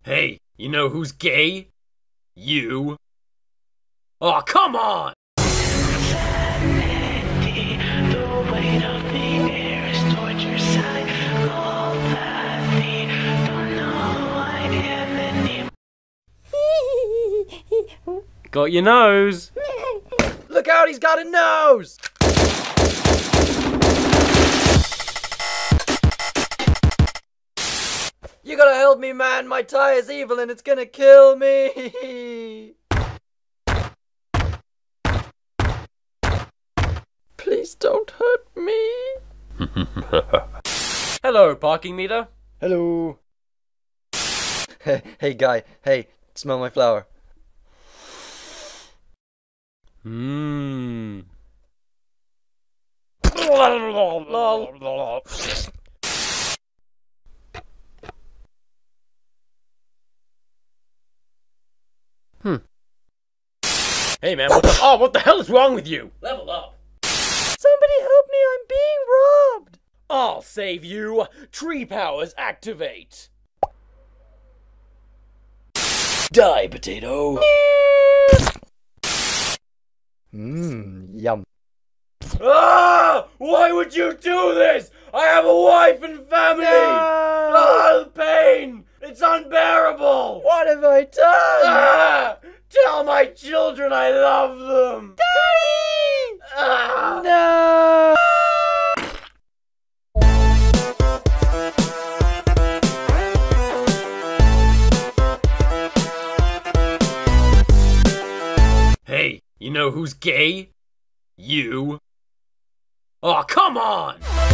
Hey, you know who's gay? You. Oh, come on! Got your nose. Look out, he's got a nose! You gotta help me, man. My tie is evil and it's gonna kill me. Please don't hurt me. Hello, parking meter. Hello. Hey, guy. Hey, smell my flower. Mmm. Hey man, what the hell is wrong with you? Level up. Somebody help me, I'm being robbed. I'll save you. Tree powers activate. Die, potato. Yum. Ah! Why would you do this? I have a wife and family. Ah, the pain. It's unbearable. What have I done? Ah! Tell my children I love them. Daddy! Ah! No! Hey, you know who's gay? You. Oh, come on!